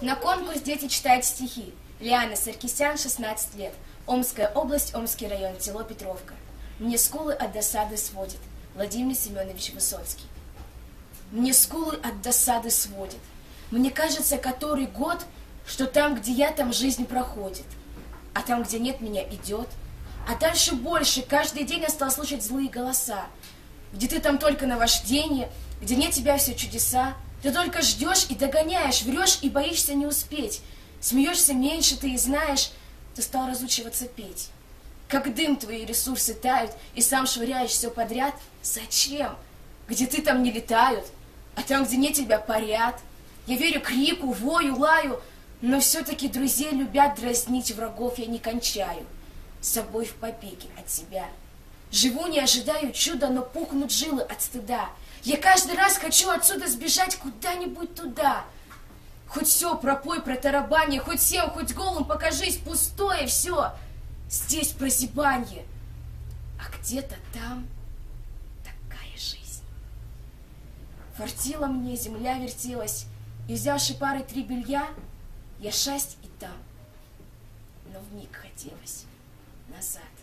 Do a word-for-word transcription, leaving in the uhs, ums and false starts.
На конкурс дети читают стихи. Лиана Саркисян, шестнадцать лет. Омская область, Омский район, село Петровка. Мне скулы от досады сводит. Владимир Семенович Высоцкий. Мне скулы от досады сводит. Мне кажется, который год, что там, где я, там жизнь проходит. А там, где нет, меня идет. А дальше больше. Каждый день я стал слушать злые голоса. Где ты там только наваждение, где нет тебя все чудеса. Ты только ждешь и догоняешь, врешь и боишься не успеть. Смеешься меньше, ты и знаешь, ты стал разучиваться петь. Как дым твои ресурсы тают, и сам швыряешь все подряд. Зачем? Где ты там не летают, а там, где нет тебя, парят. Я верю крику, вою, лаю, но все-таки друзей любят дразнить, врагов я не кончаю. С собой в побеге от себя. Живу, не ожидаю чуда, но пухнут жилы от стыда. Я каждый раз хочу отсюда сбежать куда-нибудь туда. Хоть все пропой, протарабанье, хоть сел, хоть голым покажись, пустое все. Здесь прозябанье, а где-то там такая жизнь. Фартила мне, земля вертелась, и взявши парой три белья, я шасть и там, но вмиг хотелось назад.